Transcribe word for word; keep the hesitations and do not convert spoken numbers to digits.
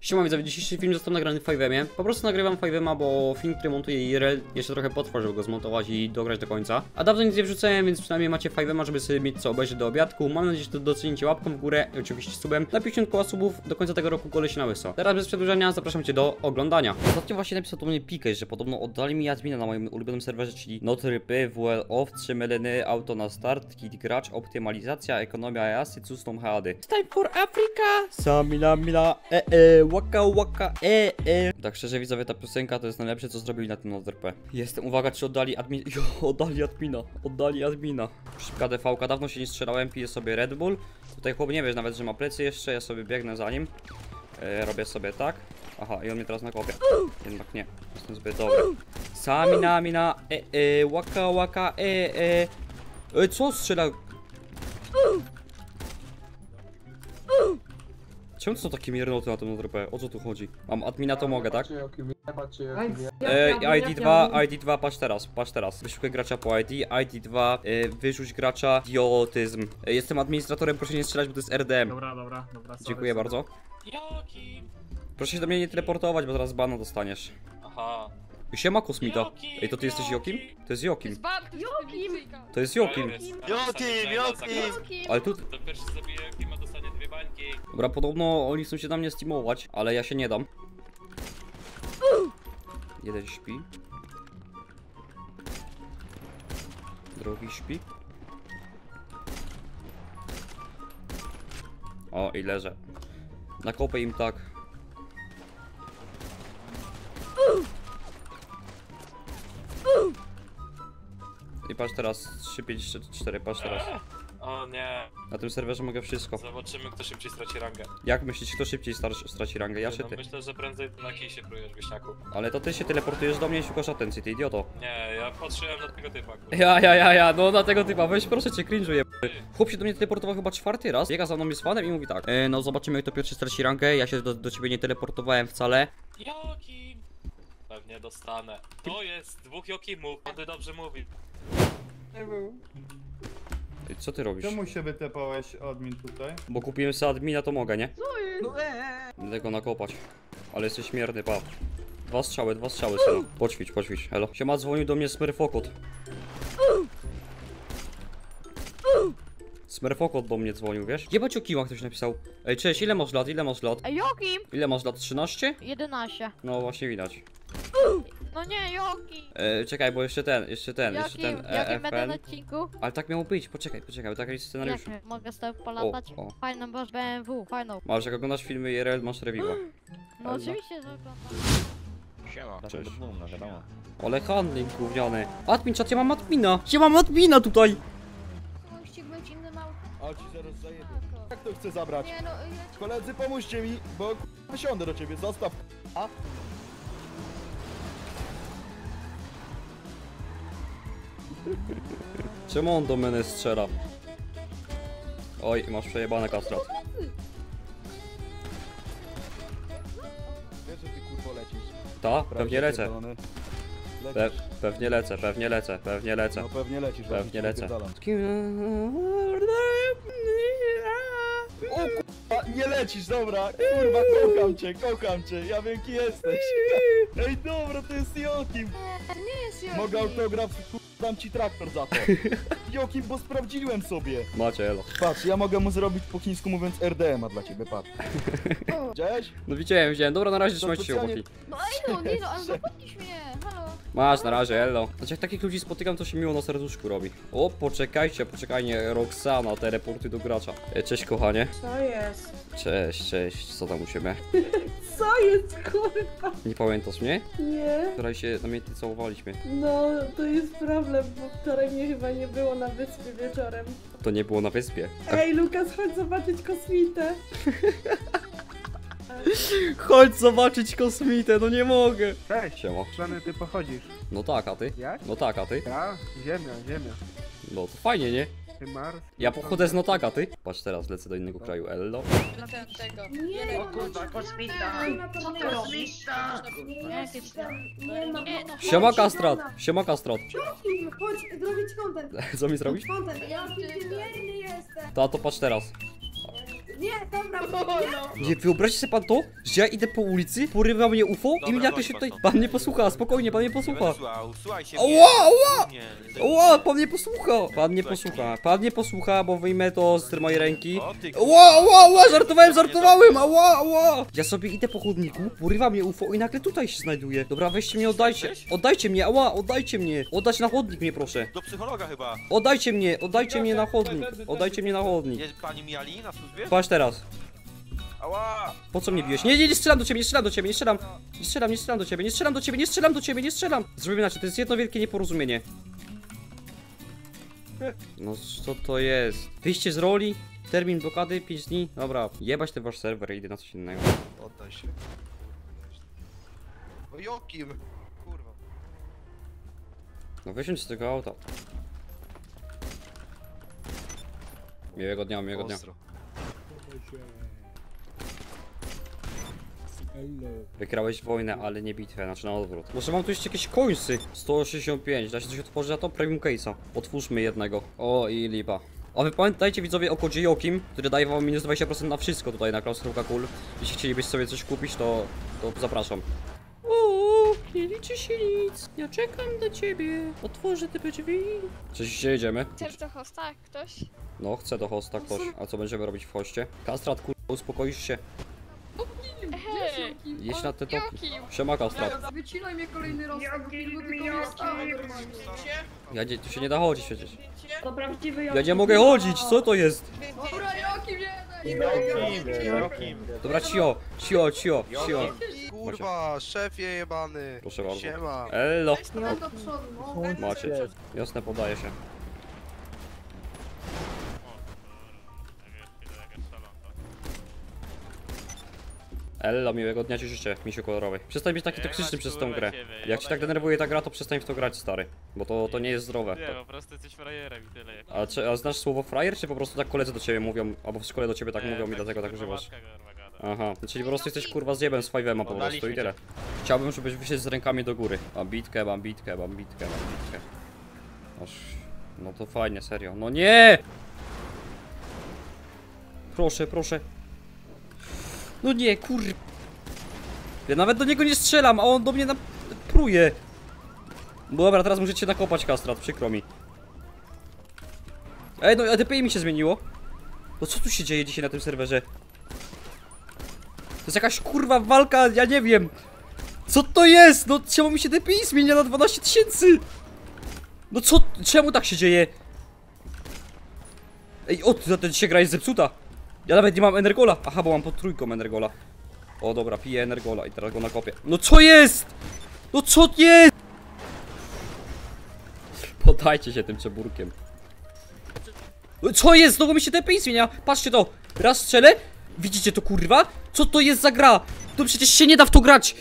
Siema widzowie, dzisiejszy film został nagrany w five emie. Po prostu nagrywam five ema, bo film, który montuję I R L, jeszcze trochę potrwa, żeby go zmontować i dograć do końca. A dawno nic nie wrzucałem, więc przynajmniej macie five ema, żeby sobie mieć co obejrzeć do obiadku. Mam nadzieję, że to docenicie łapką w górę i oczywiście subem. Na pięćdziesiąt koła subów do końca tego roku koleś na łyso. Teraz bez przedłużania zapraszam cię do oglądania. Ostatnio właśnie napisał do mnie Pikeś, że podobno oddali mi admina na moim ulubionym serwerze, czyli Notrypy, W L off, trzy meleny, auto na start, kit gracz, optymalizacja, ekonomia E A S Y, custom H A D. It's time for Africa! Samina mina, e e, waka waka, e e. Tak szczerze widzowie, ta piosenka to jest najlepsze, co zrobili na tym Notrypy. Jestem, uwaga, czy oddali admin... Jo, oddali admina, oddali admina. Szybka D V K, dawno się nie strzelałem, piję sobie Red Bull. Tutaj chłop nie wiesz nawet, że ma plecy jeszcze, ja sobie biegnę za nim. E, robię sobie tak. Aha, i on mnie teraz nakopie. Jednak nie, jestem zbyt dobry. Samina mina, e e, waka waka, e e. E, co strzela? Czemu to są takie miernoty na tym Notrypę? O co tu chodzi? Mam admina, to mogę, tak? E, I D dwa, I D dwa, patrz teraz, patrz teraz. Wyszukaj gracza po I D, I D dwa, e, wyrzuć gracza, idiotyzm. E, jestem administratorem, proszę nie strzelać, bo to jest R D M. Dobra, dobra, dobra. Sorry, Dziękuję sorry. bardzo. Joki! Proszę się do mnie nie teleportować, bo zaraz bana dostaniesz. Aha. Siema kosmita. Jokim, Ej, to ty jesteś Jokim? To jest Jokim. Jokim! To jest Jokim. Jokim, Jokim! Ale tu... To pierwszy zabije Jokima, dostanie dwie bańki. Dobra, podobno oni chcą się na mnie steamować, ale ja się nie dam. Jeden śpi. Drugi śpi. O, i leżę. Nakopię im tak. I patrz teraz, trzy, pięć, cztery, patrz teraz. O nie. Na tym serwerze mogę wszystko. Zobaczymy, kto szybciej straci rangę. Jak myślisz, kto szybciej star- straci rangę? Ja czy No, ty? myślę, że prędzej na kij się prójesz, wieśniaku. Ale to ty się teleportujesz do mnie i szukasz atencji, ty idioto. Nie, ja patrzyłem na tego typa, kurwa. Ja, ja, ja, ja, no na tego typa, weź proszę cię, cringe'uję. Chłop się do mnie teleportował chyba czwarty raz, biega za mną jest fanem i mówi tak. E, no zobaczymy, jak to pierwszy straci rangę, ja się do, do ciebie nie teleportowałem wcale. Jokim! Pewnie dostanę. To jest dwóch Jokimów, on ty dobrze mówi. Ej, co ty robisz? Czemu się wytepałeś, admin, tutaj? Bo kupiłem sobie admina, to mogę, nie? Co jest? No eee. Będę go nakopać. Ale jesteś śmierny, pa. Dwa strzały, dwa strzały, synu. Poćwicz, poćwicz, hello. Siema, dzwonił do mnie Smurfokot. Smurfokot do mnie dzwonił, wiesz? Jebać o kiłach ktoś napisał. Ej, cześć, ile masz lat, ile masz lat? A Jokim? Ile masz lat, trzynaście? jedenaście. No właśnie widać. No nie, Jokim! E, czekaj, bo jeszcze ten, jeszcze ten, jeszcze Jokim, ten Jokim będę E F N. na odcinku? Ale tak miało być, poczekaj, poczekaj, tak jest scenariusz. Jak mogę z tobą polatać? O, o. Fajną masz B M W, fajną. Masz, jak oglądasz filmy I R L, masz reviewa. No oczywiście, że oglądam. Siema. Cześć. No wiadomo. Ale handling gówniany. Admin, czat, ja mam admina! Ja mam admina tutaj! Musi być inny mały. A ci zaraz zajedę. Jak to chcę zabrać? Nie no, ja... Koledzy, pomóżcie mi, bo k***, wysiądę do ciebie, zostaw. A? Czemu on do mnie strzela? Oj, masz przejebane kastrat. Wiesz, że ty kurwo lecisz. Ta? Pewnie lecę. Pierdolony. Pe Lecisz. pewnie lecę, pewnie lecę, pewnie lecę. No pewnie lecisz. Pewnie lecę. Pierdolam. O kurwa, nie lecisz, dobra. Kurwa, kocham cię, kocham cię. Ja wiem, kim jesteś. Ej, dobra, to jest Jokim. Nie jest Jokim. Mogę autograf, kurwa, dam ci traktor za to. Jokim, bo sprawdziłem sobie. Macie, elo. Patrz, ja mogę mu zrobić po chińsku mówiąc R D M a dla ciebie, patrz. Widziałeś? No widziałem, widziałem. Dobra, na razie To trzymajcie się, specjalnie- chłopaki. No ej no, nie no, ale zapomnisz mnie, halo. Masz, na razie, elo. Znaczy jak takich ludzi spotykam, to się miło na serduszku robi. O, poczekajcie, poczekajcie, Roxana, te reporty do gracza. E, cześć, kochanie. Co jest? Cześć, cześć, co tam u ciebie? Co jest, kurwa? Nie pamiętasz mnie? Nie. Wczoraj się namiętnie całowaliśmy. No, to jest problem, bo wczoraj mnie chyba nie było na wyspie wieczorem. To nie było na wyspie. Ej, Lukas, chodź zobaczyć kosmitę. Chodź zobaczyć kosmitę, no nie mogę. Cześć, Siema. Szlany, ty pochodzisz. No tak, a ty? Jak? No tak, a ty? Ja? Ziemia, ziemia. No to fajnie, nie? Ty Mars? Ja pochodzę z Notaka, ty? Patrz teraz, lecę do innego kraju, ello. Nie, O kurwa, kosmita! nie ma Co tam ty robisz? Nie ma. Siema kastrat, siema kastrat. Jokim, chodź, zrobić content. Co mi zrobisz? Content, ja wierny jestem. To, to patrz teraz. Nie, dobra, nie. Nie, wyobraźcie sobie pan to, że ja idę po ulicy, porywa mnie U F O i Dobra, mnie jakoś chodź się tutaj... pan Pan nie posłucha, spokojnie, pan nie posłucha. Słuchał, słuchaj się. Ała, ała! Nie, Ła, pan nie posłucha! Pan nie posłucha, pan nie posłucha, bo wyjmę to z mojej ręki. O ty Ła, ła, ła, żartowałem, żartowałem, ała, ła! Ja sobie idę po chodniku, porywa mnie U F O i nagle tutaj się znajduje. Dobra, weźcie mnie, oddajcie. Oddajcie mnie, ała, oddajcie mnie. Oddać na chodnik mnie, proszę. do psychologa chyba. Oddajcie mnie, oddajcie mnie na chodnik. Oddajcie mnie na chodnik. Jest pani Miali na służbie? Patrz teraz. Ała! Po co mnie bijesz? Nie, nie, nie strzelam do ciebie, nie strzelam do ciebie, nie strzelam. Nie strzelam, nie strzelam do ciebie, nie strzelam do ciebie, nie strzelam do ciebie, nie strzelam. Zrobimy inaczej, to jest jedno wielkie nieporozumienie. No co to jest? Wyjście z roli? Termin blokady pięć dni? Dobra, jebać ten wasz serwer, idę na coś innego. Oddaj się. No Jokim! Kurwa. No wysiądź z tego auta. Miłego dnia, miłego dnia. Ostro. Wygrałeś wojnę, ale nie bitwę, znaczy na odwrót. Może mam tu jeszcze jakieś końsy? sto sześćdziesiąt pięć, da się coś otworzyć na to? Premium case'a. Otwórzmy jednego. O i lipa. A wy pamiętajcie widzowie o kodzie Jokim, który daje wam minus dwadzieścia procent na wszystko tutaj na Klaustroka Cool. Jeśli chcielibyście sobie coś kupić, to, to zapraszam. O, nie liczy się nic. Ja czekam do ciebie. Otworzę te drzwi. Coś gdzie jedziemy? Chcesz do hosta ktoś? No, chcę do hosta ktoś. A co będziemy robić w hoście? Kastrat, kur... uspokoisz się. Hej! Jedź na te toki. Joki! Siema Kastrat. Wycinaj mnie kolejny raz, bo filmu tylko normalnie. Ja nie, tu się nie da chodzić przecież. To prawdziwy Ja nie mogę chodzić, co to jest? Dobra, Jokim nie Jokim. Dobra, cio, cio, cio, cio. Kurwa, szefie jebany. Proszę bardzo. Siema. Elo. No do przodu, no. Macie. Jasne, podaje się. Elo, miłego dnia ci życzę, misiu kolorowy. Przestań być taki toksyczny przez tą grę. Jak ci tak denerwuje ta gra, to przestań w to grać, stary. Bo to, to nie jest zdrowe. Nie, po prostu jesteś frajerem i tyle. A, czy, a znasz słowo frajer, czy po prostu tak koledzy do ciebie mówią, albo w szkole do ciebie tak mówią i dlatego tak używasz? Aha, czyli po prostu jesteś kurwa zjebem z five'ema po prostu i tyle. Chciałbym, żebyś wyszedł z rękami do góry. Bambitkę, bambitkę, bambitkę, bambitkę. Aż... No to fajnie, serio. No nie! Proszę, proszę. No nie, kur... Ja nawet do niego nie strzelam, a on do mnie na... pruje. Dobra, teraz muszę cię nakopać, Kastrat, przykro mi. Ej, no A D P I mi się zmieniło. No co tu się dzieje dzisiaj na tym serwerze? To jest jakaś kurwa walka, ja nie wiem. Co to jest? No czemu mi się D P I zmienia na dwanaście tysięcy? No co, czemu tak się dzieje? Ej, o, ta dzisiaj gra jest zepsuta. Ja nawet nie mam Energola. Aha, bo mam pod trójką Energola. O dobra, piję Energola i teraz go nakopię. No co jest? No co jest? Podajcie się tym czeburkiem. No co jest? Znowu mi się D P I zmienia. Patrzcie to. Raz strzelę. Widzicie to kurwa? Co to jest za gra? To przecież się nie da w to grać.